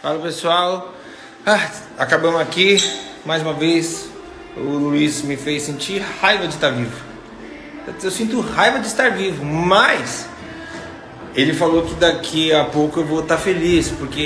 Fala pessoal, acabamos aqui, mais uma vez o Luiz me fez sentir raiva de estar vivo. Eu sinto raiva de estar vivo, mas ele falou que daqui a pouco eu vou estar feliz, porque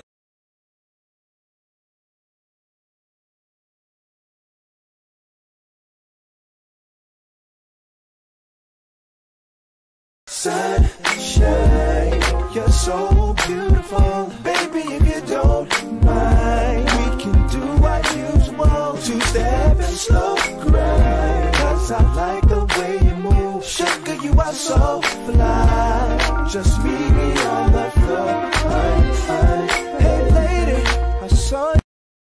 Sunshine, you're so beautiful, baby. If you don't mind, we can do what usual. Two-step and slow grind, 'cause I like the way you move. Sugar, you are so fly. Just meet me on the floor. Hey lady, I saw you.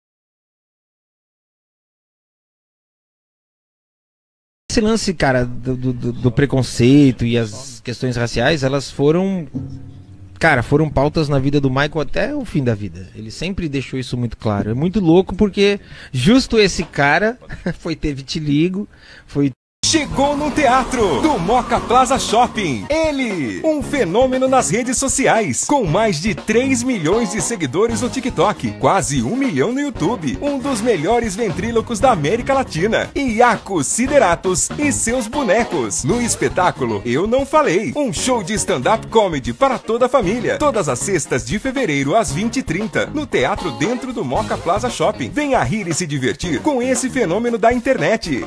Esse lance, cara, do preconceito e as questões raciais, elas foram pautas na vida do Michael até o fim da vida. Ele sempre deixou isso muito claro. É muito louco porque justo esse cara teve vitiligo, Chegou no teatro do Moca Plaza Shopping. Ele, um fenômeno nas redes sociais, com mais de 3 milhões de seguidores no TikTok, quase 1 milhão no YouTube, um dos melhores ventrílocos da América Latina, Iaco Sideratos e seus bonecos. No espetáculo Eu Não Falei, um show de stand-up comedy para toda a família, todas as sextas de fevereiro às 20h30, no teatro dentro do Moca Plaza Shopping. Venha rir e se divertir com esse fenômeno da internet.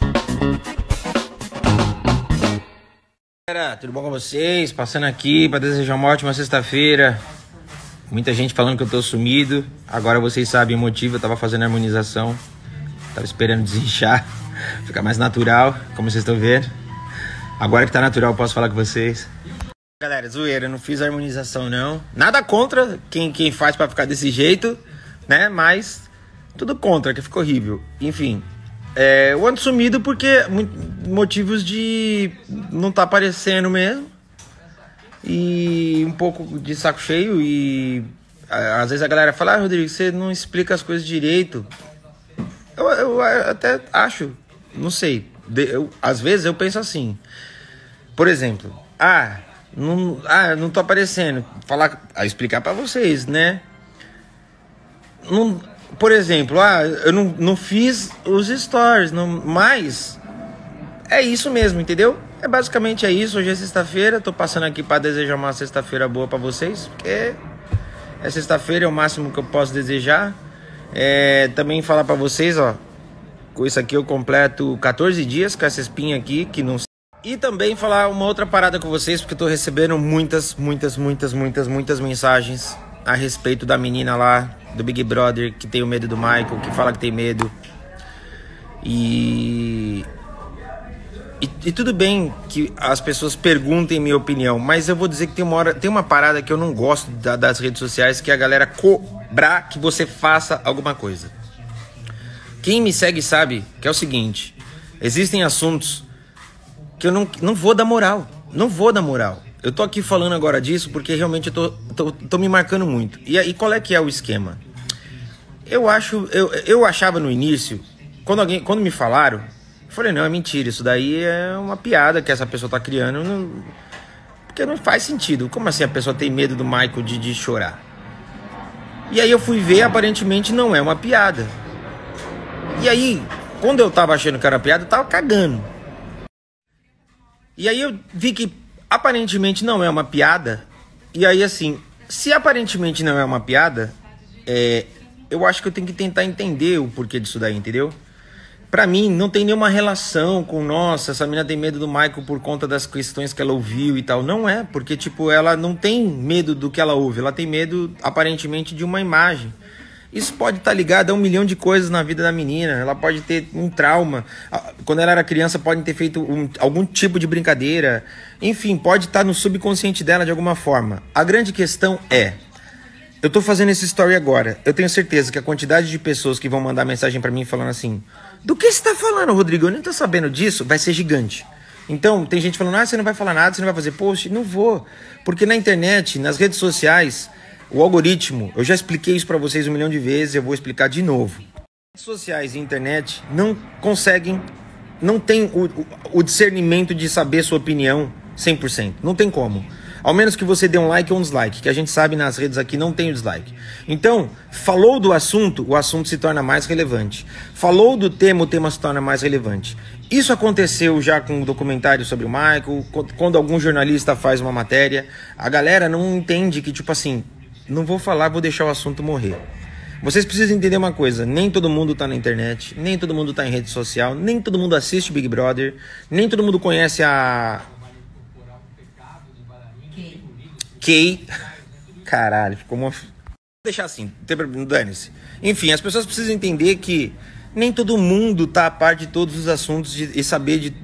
galera, tudo bom com vocês? Passando aqui para desejar uma ótima sexta-feira. Muita gente falando que eu tô sumido. Agora vocês sabem o motivo, eu tava fazendo harmonização. Tava esperando desinchar, ficar mais natural, como vocês estão vendo. Agora que tá natural, eu posso falar com vocês. Galera, zoeira, eu não fiz harmonização não. Nada contra quem faz pra ficar desse jeito, né? Mas tudo contra, que ficou horrível. Enfim, eu ando sumido porque motivos de não tá aparecendo mesmo. E um pouco de saco cheio. E às vezes a galera fala: Rodrigo, você não explica as coisas direito. Eu até acho, não sei. Às vezes eu penso assim. Por exemplo, não tô aparecendo. Explicar pra vocês, né? Por exemplo, eu não fiz os stories, mas é isso mesmo, entendeu? Basicamente é isso. Hoje é sexta-feira, tô passando aqui para desejar uma sexta-feira boa para vocês, porque é sexta-feira, é o máximo que eu posso desejar. Também falar para vocês, com isso aqui eu completo 14 dias com essa espinha aqui, que não... E também falar uma outra parada com vocês, porque eu tô recebendo muitas mensagens a respeito da menina lá do Big Brother, que tem o medo do Michael, que fala que tem medo. E tudo bem que as pessoas perguntem minha opinião, mas eu vou dizer que tem uma parada que eu não gosto das redes sociais, que é a galera cobrar que você faça alguma coisa. Quem me segue sabe que é o seguinte: existem assuntos que eu não vou dar moral. Não vou dar moral. Eu tô aqui falando agora disso porque realmente eu tô me marcando muito. E qual é que é o esquema? Eu achava no início, quando me falaram, eu falei: não, é mentira, isso daí é uma piada que essa pessoa tá criando, porque não faz sentido. Como assim a pessoa tem medo do Michael de chorar? E aí eu fui ver, aparentemente não é uma piada. E aí, quando eu tava achando que era piada, eu tava cagando. E aí eu vi que aparentemente não é uma piada. E aí, assim, se aparentemente não é uma piada, eu acho que eu tenho que tentar entender o porquê disso daí, entendeu? Pra mim, não tem nenhuma relação com, nossa, essa menina tem medo do Michael por conta das questões que ela ouviu e tal. Não é, porque, tipo, ela não tem medo do que ela ouve. Ela tem medo, aparentemente, de uma imagem. Isso pode estar ligado a 1 milhão de coisas na vida da menina. Ela pode ter um trauma. Quando ela era criança, pode ter feito algum tipo de brincadeira. Enfim, pode estar no subconsciente dela de alguma forma. A grande questão eu tô fazendo esse story agora. Eu tenho certeza que a quantidade de pessoas que vão mandar mensagem pra mim falando assim: do que você tá falando, Rodrigo? Eu nem tô sabendo disso. Vai ser gigante. Então, tem gente falando: você não vai falar nada, você não vai fazer post. Não vou. Porque na internet, nas redes sociais, o algoritmo, eu já expliquei isso pra vocês 1 milhão de vezes, eu vou explicar de novo. Redes sociais e internet não conseguem, não tem o discernimento de saber sua opinião 100%. Não tem como. Ao menos que você dê um like ou um dislike, que a gente sabe nas redes aqui não tem o dislike. Então, falou do assunto, o assunto se torna mais relevante. Falou do tema, o tema se torna mais relevante. Isso aconteceu já com o documentário sobre o Michael, quando algum jornalista faz uma matéria, a galera não entende que, tipo assim, não vou falar, vou deixar o assunto morrer. Vocês precisam entender uma coisa, nem todo mundo tá na internet, nem todo mundo tá em rede social, nem todo mundo assiste Big Brother, nem todo mundo conhece a... Kay. Caralho, ficou uma... Vou deixar assim, dane-se. Enfim, as pessoas precisam entender que nem todo mundo tá a par de todos os assuntos e saber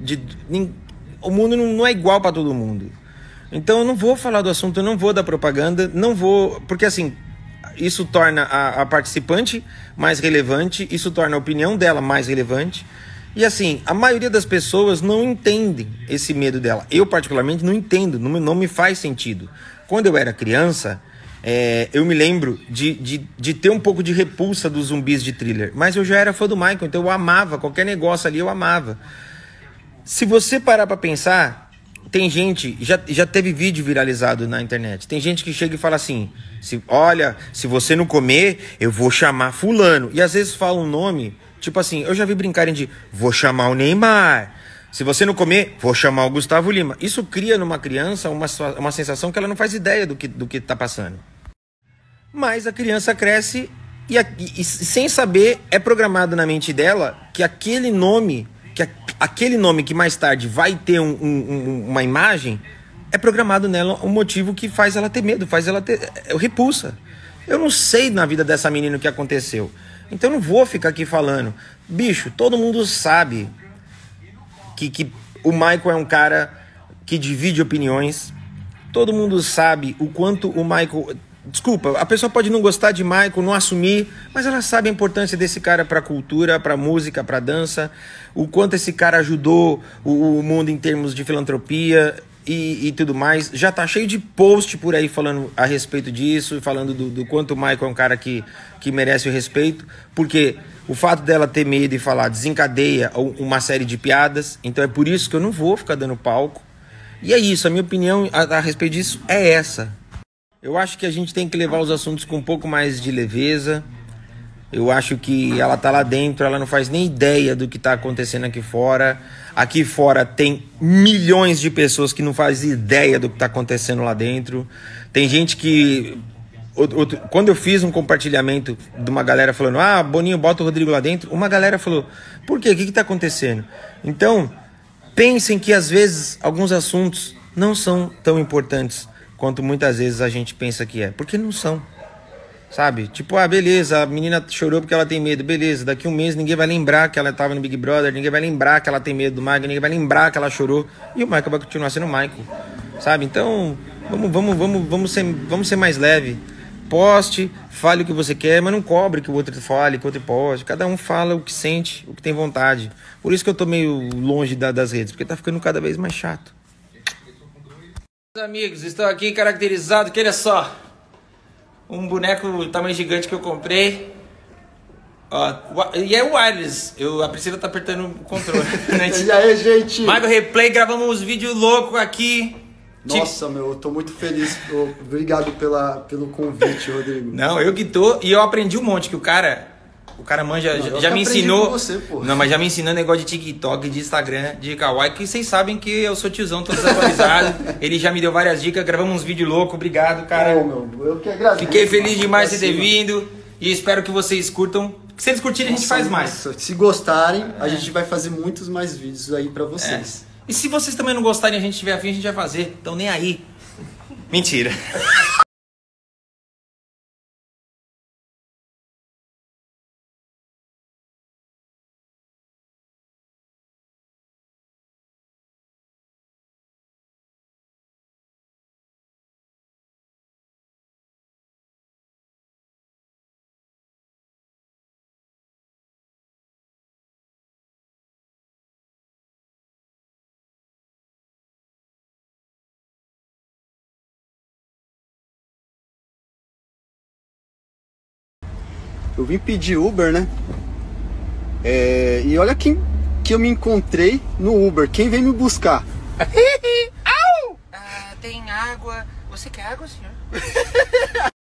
o mundo não é igual para todo mundo. Então eu não vou falar do assunto, eu não vou dar propaganda, não vou... Porque assim... Isso torna a participante mais relevante, isso torna a opinião dela mais relevante. E assim, a maioria das pessoas não entendem esse medo dela. Eu particularmente não entendo, não me faz sentido. Quando eu era criança, eu me lembro de ter um pouco de repulsa dos zumbis de Thriller. Mas eu já era fã do Michael, então eu amava, qualquer negócio ali eu amava. Se você parar pra pensar... Tem gente, já teve vídeo viralizado na internet. Tem gente que chega e fala assim: olha, se você não comer, eu vou chamar fulano. E às vezes fala um nome, tipo assim, eu já vi brincarem de vou chamar o Neymar. Se você não comer, vou chamar o Gustavo Lima. Isso cria numa criança uma sensação que ela não faz ideia do que tá passando. Mas a criança cresce e sem saber é programado na mente dela que aquele nome que mais tarde vai ter uma imagem, é programado nela um motivo que faz ela ter medo, faz ela ter repulsa. Eu não sei na vida dessa menina o que aconteceu. Então eu não vou ficar aqui falando. Bicho, todo mundo sabe que o Michael é um cara que divide opiniões. Todo mundo sabe o quanto o Michael... Desculpa, a pessoa pode não gostar de Michael, não assumir, mas ela sabe a importância desse cara pra cultura, pra música, pra dança, o quanto esse cara ajudou o mundo em termos de filantropia e tudo mais. Já tá cheio de post por aí falando a respeito disso, falando do quanto o Michael é um cara que merece o respeito, porque o fato dela ter medo e falar desencadeia uma série de piadas, então é por isso que eu não vou ficar dando palco. E é isso, a minha opinião a respeito disso é essa. Eu acho que a gente tem que levar os assuntos com um pouco mais de leveza. Eu acho que ela tá lá dentro, ela não faz nem ideia do que tá acontecendo aqui fora. Aqui fora tem milhões de pessoas que não fazem ideia do que tá acontecendo lá dentro. Tem gente que... Quando eu fiz um compartilhamento de uma galera falando: ah, Boninho, bota o Rodrigo lá dentro, uma galera falou: por quê? O que tá acontecendo? Então, pensem que às vezes alguns assuntos não são tão importantes quanto muitas vezes a gente pensa que é. Porque não são. Sabe? Tipo, ah, beleza, a menina chorou porque ela tem medo. Beleza, daqui um mês ninguém vai lembrar que ela tava no Big Brother, ninguém vai lembrar que ela tem medo do Michael, ninguém vai lembrar que ela chorou. E o Michael vai continuar sendo o Michael. Sabe? Então, vamos ser mais leve. Poste, fale o que você quer, mas não cobre que o outro fale, que o outro poste. Cada um fala o que sente, o que tem vontade. Por isso que eu tô meio longe das redes, porque tá ficando cada vez mais chato. Meus amigos, estou aqui caracterizado, que olha só, um boneco tamanho gigante que eu comprei. Ó, e é o wireless. A Priscila tá apertando o controle. E aí, gente? Michael Replay, gravamos uns vídeos loucos aqui. Nossa, meu, eu tô muito feliz. Obrigado pelo convite, Rodrigo. Não, eu que tô. E eu aprendi um monte, que o cara manja, não, já me ensinou. Com você, pô. Não, mas já me ensinou negócio de TikTok, de Instagram, de Kawaii, que vocês sabem que eu sou tiozão, tô desatualizado. Ele já me deu várias dicas, gravamos uns vídeos loucos, obrigado, cara. Eu que agradeço. Fiquei feliz demais de ter vindo e espero que vocês curtam. Se eles curtirem, a gente faz mais. Se gostarem, a gente vai fazer muitos mais vídeos aí pra vocês. E se vocês também não gostarem, a gente tiver afim, a gente vai fazer. Então nem aí. Mentira. Eu vim pedir Uber, né? E olha quem que eu me encontrei no Uber. Quem veio me buscar? tem água. Você quer água, senhor?